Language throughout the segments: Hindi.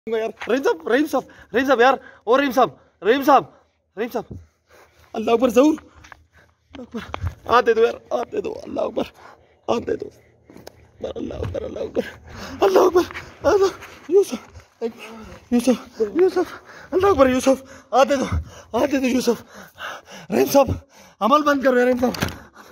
यार रहीम साहब, रहीम साहब, रहीम साहब यार, ओ रहीम साहब, रहीम साहब, रहीम साहब, अल्लाह अकबर जरूर, आते दो यार, आते दो, अल्लाह अकबर, आते दो, अल्लाह अकबर, अल्लाह अकबर, अल्लाह अकबर, यूसुफ, यूसुफ, यूसुफ, अल्लाह अकबर, यूसुफ, आते दो, आते दो यूसुफ, रहीम साहब अमल बंद करो यार रहीम साहब,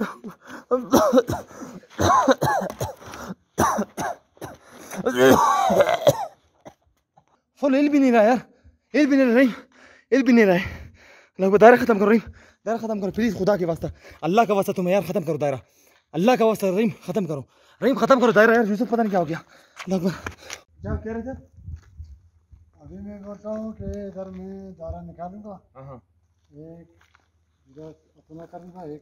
फुल हिल भी नहीं रहा यार, हिल भी नहीं रहा रहीम, हिल भी नहीं रहा है। अल्लाह दायरा खत्म करो रहीम, दायरा खत्म करो प्लीज, खुदा के वास्ता, अल्लाह का वास्ता तुम्हें यार खत्म करो दायरा, अल्लाह का वास्ता रहीम खत्म करो, रहीम खत्म करो दायरा यार। यूसुफ पता नहीं क्या हो गया। अल्लाह क्या कह रहे थे? अभी मैं बोलता हूँ कि इधर मैं दायरा निकालूंगा, एक इधर अपना करूंगा, एक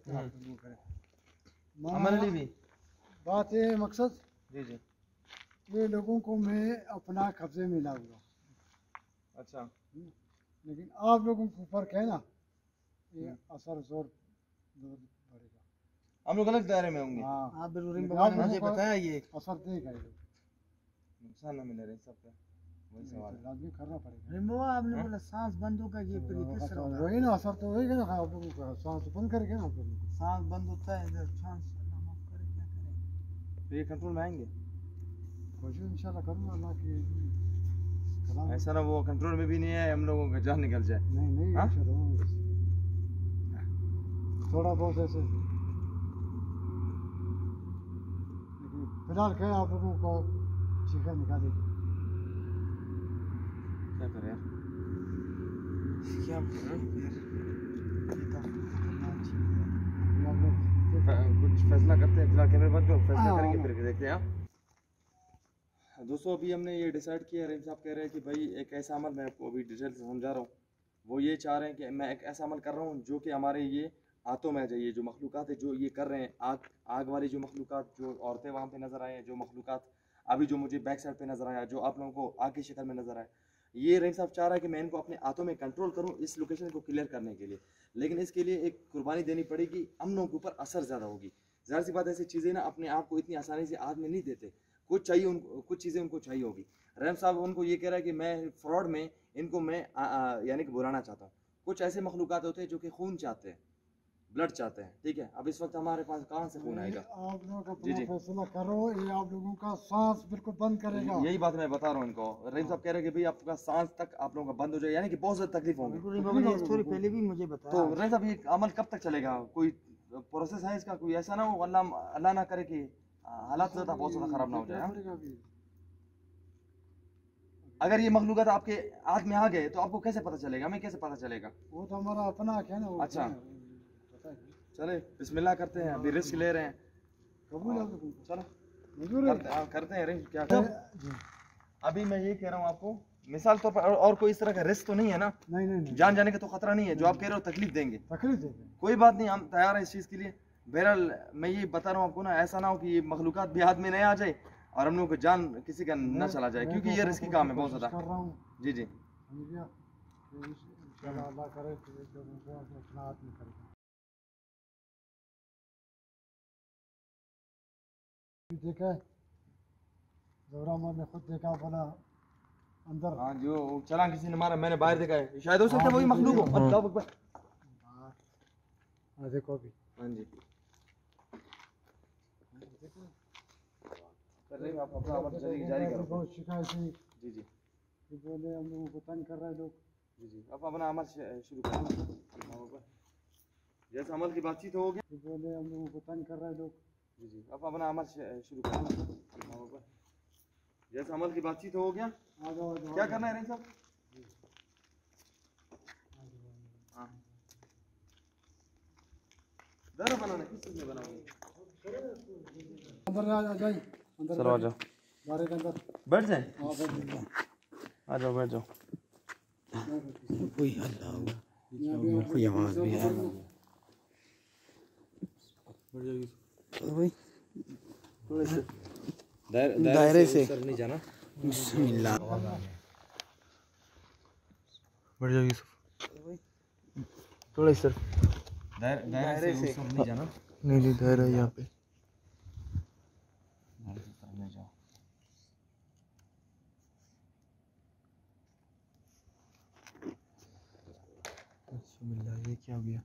हमारे भी बात ये मकसद, जी जी, ये लोगों को मैं अपना कब्जे में लाऊंगा। अच्छा, लेकिन आप लोगों के ऊपर क्या है ना, ये असर जोर पड़ेगा, हम लोग अलग दायरे में होंगे। हाँ आप बिल्कुल मुझे बताया ये असर देगा, ये नुकसान ना मिले रही सबका, वही सवाल है। लाजमी करना पड़ेगा। रिम्बो आपने बोला सांस बंद होगा, ये फिर किस तरह होगा? वही ना, असर तो वही है ना, आप लोगों का सांस बंद करेंगे ना, आप लोगों को सांस बंद होता है इधर, सांस अल्लाह माफ करे, क्या करें? तो ये कंट्रोल में आएंगे, कोशिश इंशाल्लाह करूँगा अल्लाह की। ऐसा ना वो कंट्रोल में भी नहीं है, हम लोगों का जान निकल जाए। नहीं नहीं हाँ? थोड़ा बहुत ऐसे, लेकिन फिलहाल क्या आप लोगों को चीखा निकालेगी। क्या करें यार, क्या करें फिर? कुछ फैसला करते हैं, फिलहाल कैमरे बंद करो, फैसला हाँ, करेंगे हाँ। फिर देखते हैं। दोस्तों अभी हमने ये डिसाइड किया, रहीम साहब कह रहे हैं कि भाई एक ऐसा अमल, मैं आपको अभी डिटेल से समझा रहा हूँ, वो ये चाह रहे हैं कि मैं एक ऐसा अमल कर रहा हूँ जो कि हमारे ये हाथों में आ जाए, ये जो मखलूक़ात है जो ये कर रहे हैं, आग वाली जो मखलूक़ात, जो औरतें वहाँ पे नज़र आए हैं, जो मखलूक़ात अभी जो मुझे बैक साइड पे नज़र आया, जो आप लोगों को आग की शक्ल में नज़र आया, ये रहीम साहब चाह रहा है कि मैं इनको अपने हाथों में कंट्रोल करूँ इस लोकेशन को क्लियर करने के लिए। लेकिन इसके लिए एक कुर्बानी देनी पड़ेगी, अमनों के ऊपर असर ज़्यादा होगी। ज़ाहिर सी बात, ऐसी चीज़ें ना अपने आप को इतनी आसानी से हाथ में नहीं देते, कुछ चाहिए उनको, कुछ चीज़ें उनको चाहिए होगी। रहीम साहब उनको ये कह रहा है कि मैं फ्रॉड में इनको मैं यानी कि बुलाना चाहता हूँ। कुछ ऐसे मखलूक़ात होते हैं जो कि खून चाहते हैं, ब्लड चाहते हैं, ठीक है। अब इस वक्त हमारे पास कहाँ से खून आएगा? आप लोग जी, अपना जी। फैसला करो, ये आप लोगों का सांस बिल्कुल बंद करेगा। यही बात मैं बता रहा हूँ इनको। रहीम साहब कह रहे हैं कि भाई आपका सांस तक आप लोगों का बंद हो जाए, यानी कि बहुत ज़्यादा तकलीफ होगी। बिल्कुल रिम्बो ने थोड़ी पहले भी मुझे बताया। तो रहीम साहब ये अमल कब तक चलेगा? कोई प्रोसेस है इसका? कोई ऐसा ना हो अल्लाह ना करे कि हालात ज़्यादा बहुत ज़्यादा ख़राब ना हो जाए। हाँ? अगर ये मखलूक़ात आपके हाथ में आ गए तो आपको कैसे पता चलेगा, हमें कैसे पता चलेगा? वो तो हमारा अपना है ना। अच्छा। पता है, चले बिस्मिल्लाह करते हैं, अभी रिस्क ले रहे हैं। कबूल है आप लोगों को? चलो मंजूर है? करते हैं रहीम, क्या जी। अभी मैं ये कह रहा हूँ आपको, मिसाल तौर पर और कोई इस तरह का रिस्क तो नहीं है ना? नहीं नहीं नहीं, जान जाने का तो खतरा नहीं है, जो आप कह रहे हो तकलीफ देंगे, तकलीफ देते हैं। कोई बात नहीं, हम तैयार हैं इस चीज़ के लिए। बहरहाल मैं ये बता रहा हूँ आपको ना, ऐसा ना हो कि ये मखलूक़ात भी हाथ में नहीं आ जाए और हम लोग को जान किसी का न चला जाए, क्योंकि ये रिस्की काम है बहुत कर ज़्यादा। रहा हूँ, जी जी, समझ गया? तो इंशाल्लाह अल्लाह करे कि एक लोगों को अपना हाथ में करेगा। देखा है, जबरा ने खुद देखा, बोला अंदर। हाँ जो चला किसी ने मारा, मैंने बाहर देखा है, शायद हो सकता है वही मखलूक हो। अल्लाह अकबर। हाँ देखो अभी हाँ जी, कर रहे हैं आप अपना अमल जारी करो। बहुत शिकायत थी जी जी, कि बोले हम लोगों को तंग कर रहे हैं लोग। जी जी, अब अपना अमल शुरू करो। अल्लाह अकबर। जैसे अमल की बातचीत हो गया, कि बोले हम लोगों को तंग कर रहे हैं लोग। जी जी, अब अपना अमल शुरू करो। अल्लाह अकबर। जैसे अमल की बातचीत हो गया, आ जाओ, आ जाओ, क्या करना है रहीम साहब? हाँ, दायरा बनाना है, किस चीज़ में बनाओगे? अंदर आ जाइए, अंदर चलो आ जाओ, बारे के अंदर। बैठ जाए, हाँ बैठ जाइए। आ जाओ बैठ जाओ। कोई अल्लाह कोई आवाज़ भी है। दायरे से नहीं जाना। बिस्मिल्लाह। बैठ जाओ यूसुफ, थोड़ा इस तरफ। दायरे से नहीं जाना। नहीं नहीं, दायरा यहाँ पे। नहीं जाओ। बिस्मिल्लाह, ये क्या हो गया?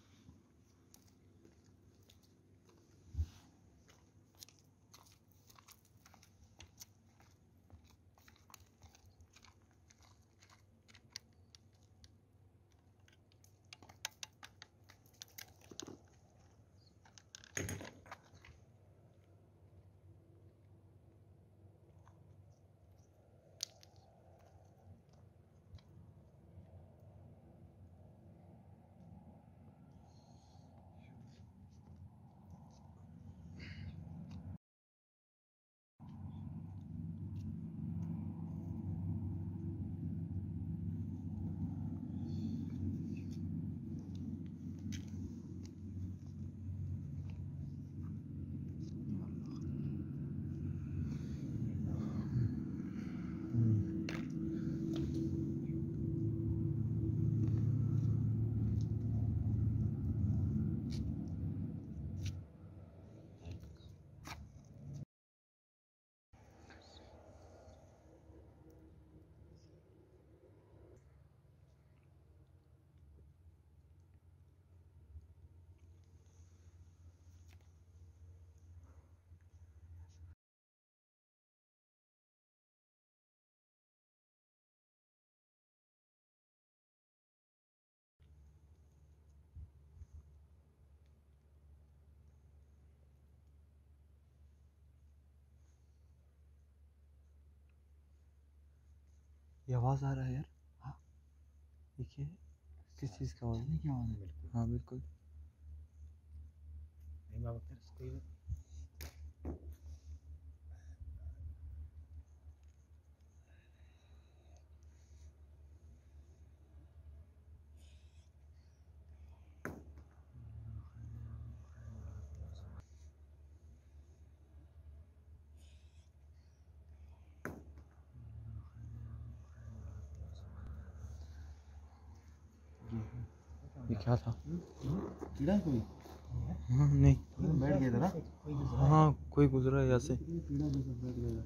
ये आवाज़ आ रहा है यार। हाँ, देखिए किस चीज़ का आवाज़ है? क्या आवाज़ है? बिल्कुल हाँ बिल्कुल। नहीं बाबा तेरे से कोई ये क्या था? कीड़ा कोई हाँ नहीं, बैठ गया था ना? हाँ कोई गुजरा है यहाँ से। कीड़ा जैसा बैठ गया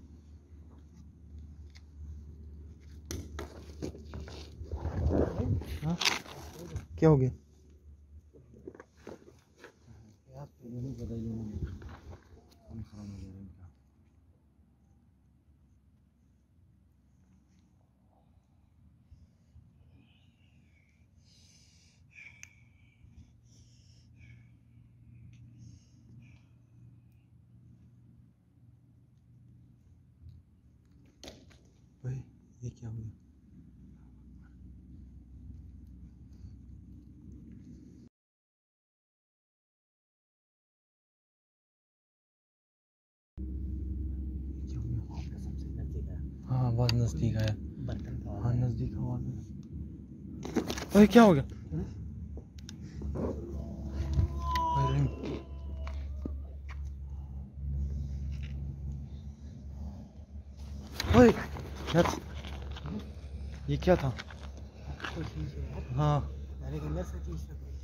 हाँ क्या हो गया? यार नहीं पता ये कौन खराब हो गया इनका। भाई ये क्या हो गया? क्या हो गया? सबसे नजदीक है हाँ आवाज़ नज़दीक आया। बर्तन का हाँ नज़दीक आवाज़ है। अरे क्या हो गया? अरे ओए यार, ये क्या था? कोई चीज़ है यार हाँ मेरे के अंदर से चीज़ है कोई।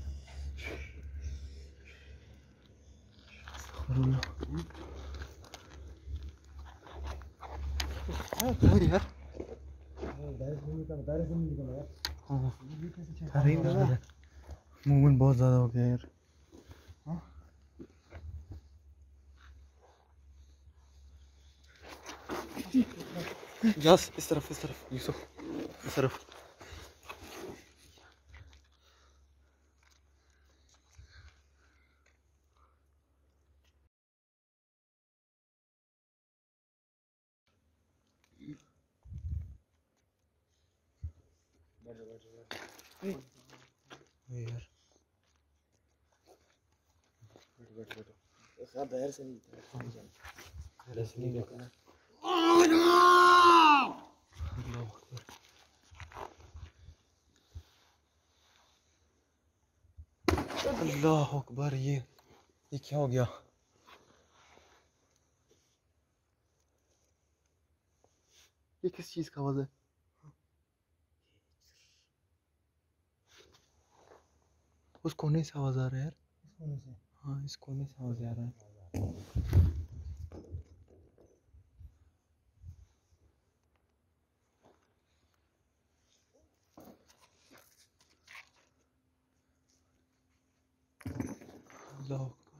अरे यार डायरेक्ट नहीं निकला यार। हाँ ये कैसे चेक अरे करेंगे? मूवमेंट बहुत ज़्यादा हो गया यार। यस इस तरफ यूसुफ, इस तरफ। यार सब बाहर से नहीं ऐसे नहीं करना। अल्लाह अकबर, ये क्या हो गया? ये किस चीज़ का आवाज़ है? उस कोने से आवाज़ आ रहा है यार। हाँ इस कोने से आवाज़ आ रहा है। अल्लाह अकबर।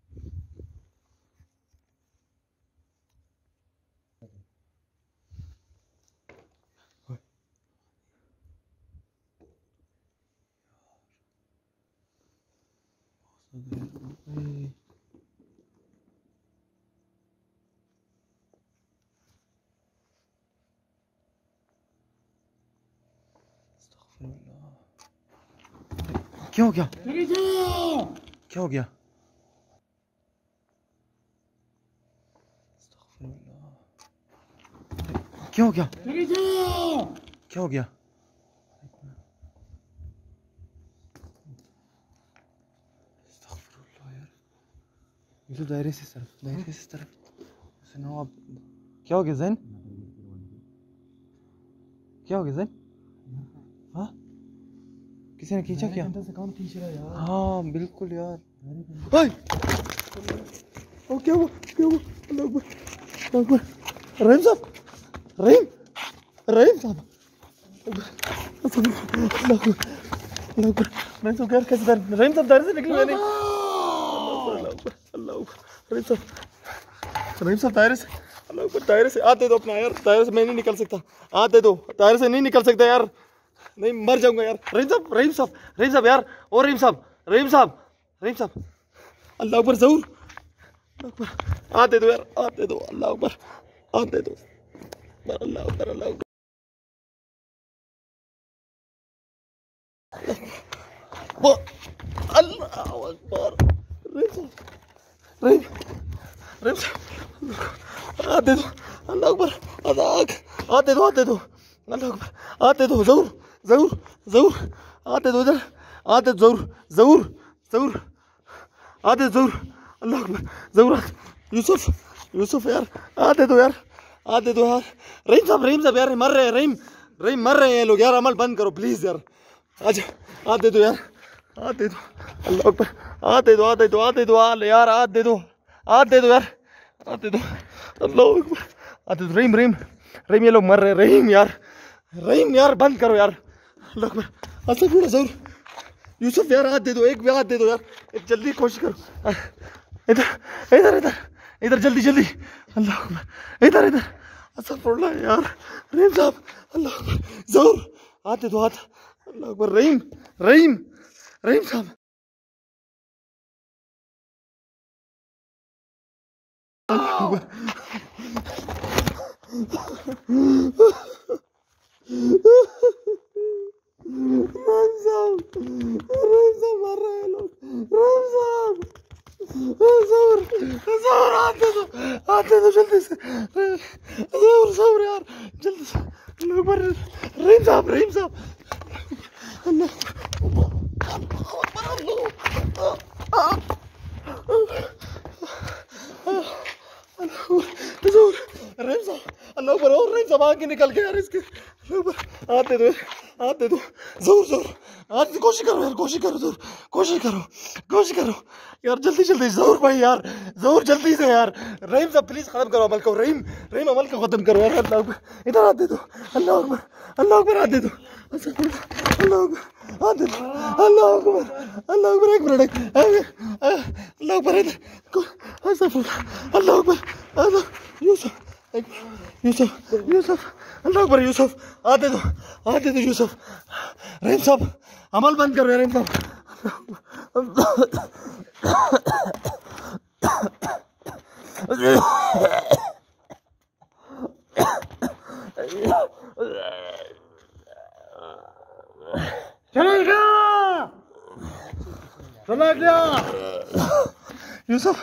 क्या हो गया? क्या हो गया? क्या हो गया? क्या हो गया? यूसुफ दायरे से इस तरफ, दायरे से इस तरफ। सुनो अब क्या हो गया जैन? क्या हो गया जैन? हाँ किसी ने खींचा क्या? से कौन खींच रहा है यार? हाँ बिल्कुल यार। ओए ओ क्या हुआ? क्या हुआ? अल्लाह अकबर, अल्लाह अकबर। रहीम साहब, रहीम, रहीम साहब, अल्लाह अकबर, अल्लाह अकबर। रहीम साहब यार कैसे दायरे? रहीम साहब दायरे से निकले नहीं। अल्लाह अकबर, अल्लाह अकबर। रहीम साहब, रहीम साहब दायरे से, अल्लाह अकबर। दायरे से आते दो अपना यार, दायरे से मैं नहीं निकल सकता। आते दो, दायरे से नहीं निकल सकता यार, नहीं मर जाऊंगा यार। रहीम साहब, रहीम साहब, रहीम साहब यार, ओ रहीम साहब, रहीम साहब, रहीम साहब। अल्लाह अकबर जरूर, अल्लाह अकबर। आते दो यार, आते दो, अल्लाह अकबर, आते दो। अल्लाह अकबर, अल्लाह अकबर। अल्लाह अकबर। रहीम साहब, रहीम, रहीम साहब आते दो, अल्लाह अकबर। आते दो, आते दो, अल्लाह अकबर। आते दो जरूर, जरूर, जरूर। आते दो इधर, आते दो जरूर, जरूर, जरूर। आते जरूर, अल्लाह अकबर, जरूर। यूसुफ, यूसुफ यार आते दो यार, आते दो यार। रहीम साहब, रहीम साहब यार मर रहे हैं, रहीम, रहीम मर रहे हैं लोग यार। अमल बंद करो प्लीज यार। आज आते दो यार, आते दो, अल्लाह अकबर। आते दो, आते दो, आते दो यार, आते दो, आते दो यार, आते दो, अल्लाह अकबर। आते दो। रहीम, रहीम, रहीम ये लोग मर रहे हैं। रहीम यार, रहीम यार बंद करो यार, अल्लाह अकबर। अच्छा पूरा जरूर। यूसुफ यार हाथ दे दो, एक भी हाथ दे दो यार, एक जल्दी कोशिश करो। इधर, इधर, इधर, इधर जल्दी, जल्दी, अल्लाह अकबर। इधर, इधर, अस्तगफुरुल्लाह यार। रहीम साहब, अल्लाह अकबर, जरूर हाथ दे दो, हाथ, अल्लाह अकबर। रहीम, रहीम, रहीम साहब, अल्लाह अकबर। रहीम साहब, रहीम साहब मर रहे हैं लोग। रहीम साहब, ज़ोर, ज़ोर आते दो जल्दी से। ज़ोर, ज़ोर यार जल्दी से, अल्लाह अकबर। रहीम साहब, रहीम साहब, अल्लाह ज़ोर, रहीम साहब, अल्लाह अकबर। और रहीम साहब आगे निकल गए यार इसके, अल्लाह अकबर। आते दो, आते दो, ज़ोर, ज़ोर। आज कोशिश करो यार, कोशिश करो, ज़ोर कोशिश करो, कोशिश करो यार, जल्दी जल्दी। ज़ोर भाई यार, ज़ोर जल्दी से यार। रहीम साहब प्लीज खत्म करो अमल को, रहीम, रहीम अमल को खत्म करो यार, अल्लाह अकबर। इधर आते दो, अल्लाह अकबर, अल्लाह अकबर आते दो, अल्लाह अकबर आते दो, अल्लाह अकबर, अल्लाह अकबर। एक मिनट, अल्लाह अकबर, इधर, अल्लाह अकबर, अल्लाह। यूसुफ, यूसुफ, यूसुफ, अल्लाह अकबर। यूसुफ आते दो, आते दो यूसुफ। रहीम साहब अमल बंद करो यार, रहीम साहब। चला गया, चला गया यूसुफ,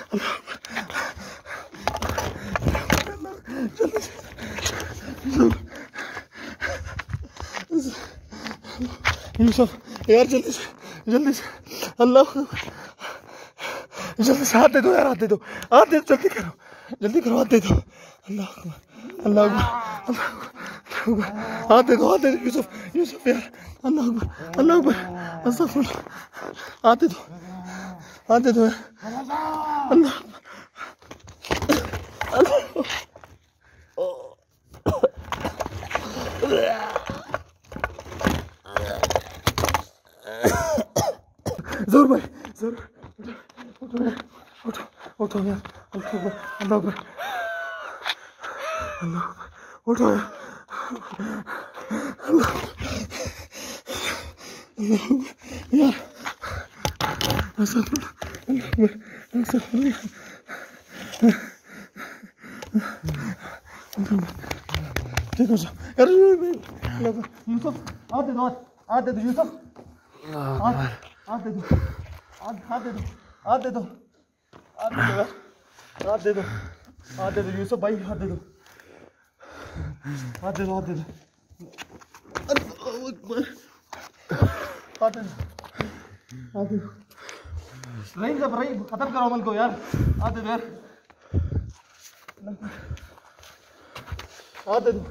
यूसुफ यार जल्दी से, जल्दी से, अल्लाह, जल्दी से आते दो यार, आते दो, आते दो, जल्दी करो, जल्दी करो, आते दो, अल्लाह, अल्लाह, अल्लाह, आते दो, आते दो यूसुफ, यूसुफ यार, अल्लाह अकबर, अल्लाह अकबर, अस्तगफुरुल्लाह। आते दो, आते दो यार, अल्लाह, जरूर भाई, जरूर। उठो यार, अल्लाह अकबर, अल्लाह अकबर, अल्लाह, उठो यार, अल्लाह यार, ठीक हो यार। यूसुफ हाथ दे दो, हाथ दे दो यूसुफ, हाथ दे दो, हाथ दे दो, हाथ दे दो, हाथ दे दो यार, हाथ दे दो, हाथ दे दो यूसुफ भाई, हाथ दे दो, हाथ दे दो, हाथ दे दो, हाथ दे दो, हाथ दे दो। रहीम साहब, रहीम खत्म करो अमल को यार, हाथ दे दो यार, हाथ दे दो,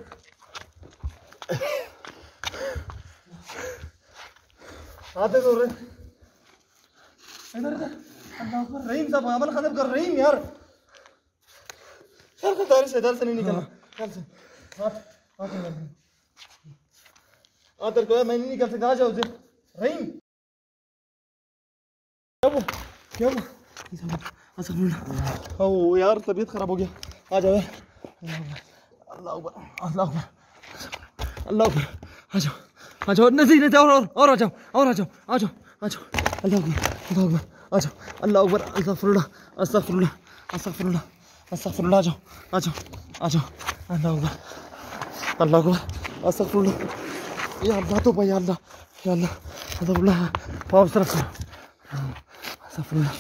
हाथ दे दो रे, इधर इधर, अल्लाह अकबर, रहीम साहब अमल खत्म कर, रहीम यार, यार इधर से नहीं निकलना, इधर से, हाथ हाथ हाथ को, मैं नहीं निकल सकता, आ जाओ उधर, रहीम क्या वो ओ यार तबीयत खराब हो गया, आ जाओ यार, अल्लाह अकबर, अल्लाह अकबर, अल्लाह अकबर, आ जाओ, आ जाओ, नहीं नहीं, और आ जाओ, और आ जाओ, आ जाओ, आ जाओ, अल्लाह अकबर, अल्लाह अकबर, आ जाओ, अल्लाह अकबर, अस्तगफिरुल्लाह, अस्तगफिरुल्लाह, अस्तगफिरुल्लाह, अस्तगफिरुल्लाह, आ जाओ, आ जाओ, आ जाओ, अल्लाह अकबर, अल्लाह अकबर, अस्तगफिरुल्लाह, या अल्लाह तो भाई, या अल्लाह, या अल्लाह, अस्तगफिरुल्लाह, पाँव तरफ से, अस्तगफिरुल्लाह,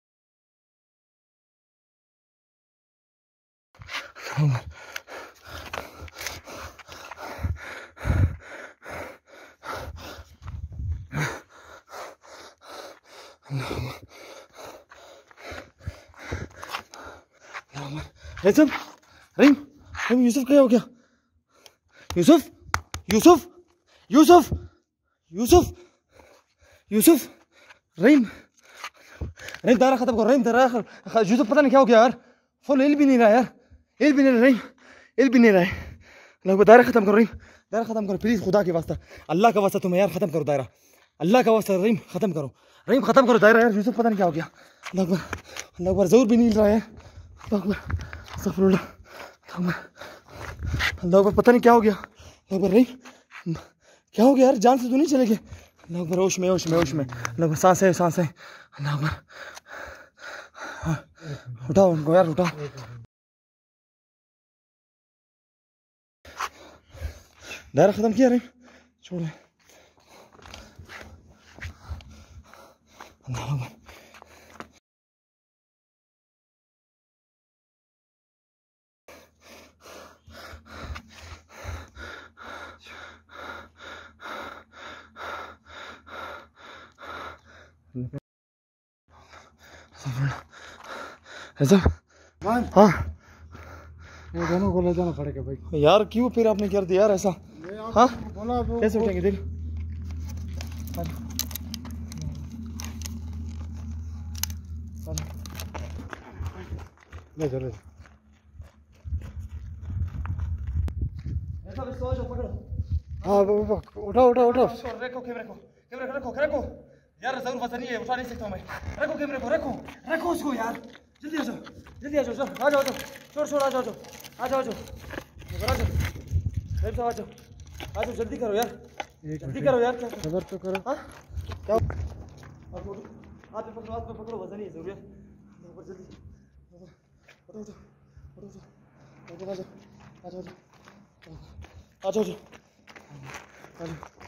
रहीम रहीम रहीम, यूसुफ क्या हो गया, यूसुफ यूसुफ यूसुफ यूसुफ यूसुफ, रहीम रहीम दायरा खत्म करो, रहीम दायरा, यूसुफ पता नहीं क्या हो गया यार, फुल हिल भी नहीं रहा यार, हिल भी नहीं रहा रहीम, हिल भी नहीं रहा है, लगभग दायरा खत्म करो रहीम, दायरा खत्म करो प्लीज, खुदा के वास्ता, अल्लाह का वास्ता तुम्हें यार, खत्म करो दायरा, अल्लाह का वास्ता रहीम, खत्म करो रहीम, खत्म करो दायरा यार, यूसुफ पता नहीं क्या हो गया, अल्लाह अकबर, अल्लाह अकबर, जोर भी नहीं हिल रहा है, अल्लाह अकबर, अस्तगफिरुल्लाह, अल्लाह अकबर, पता नहीं क्या हो गया, अल्लाह अकबर, रहीम क्या हो गया यार, जान से तो नहीं चले गए, अल्लाह अकबर, होश में, होश में, होश में, अल्लाह अकबर, सांस है, सांस है, अल्लाह अकबर, उठाओ उनको यार, उठाओ, दायरा खत्म किया रहीम, छोड़ो, अल्लाह अकबर, ऐसा हाँ, वो दोनों को ले जाना पड़ेगा भाई यार, क्यों फिर आपने कर दिया यार ऐसा, हाँ बोला तो कैसे उठेंगे, देख ले चलो, ऐसा इसको आ जाओ, पकड़ो, हाँ उठाओ उठाओ उठाओ, रखो कैमरे को, कैमरे को रखो, रखो यार, जरूर वजन नहीं है, उठा नहीं सकता मैं, रखो कैमरे को, रखो रखो उसको यार, जल्दी आ जाओ, जल्दी आ जाओ, आ जाओ, आ जाओ, छोड़ छोड़, आ जाओ, आ जाओ, आ जाओ, आ जाओ, आ जाओ, आ जाओ, आ जाओ, जल्दी करो यार, जल्दी करो यार, क्या खबर तो करो, हाँ क्या, हाथ पे पकड़ो, हाथ पे पकड़ो, वजन नहीं है जरूर यार, जल्दी उठो उठो उठो उठो, आ जाओ, आ जाओ, आ जाओ, आ जाओ, आ जाओ,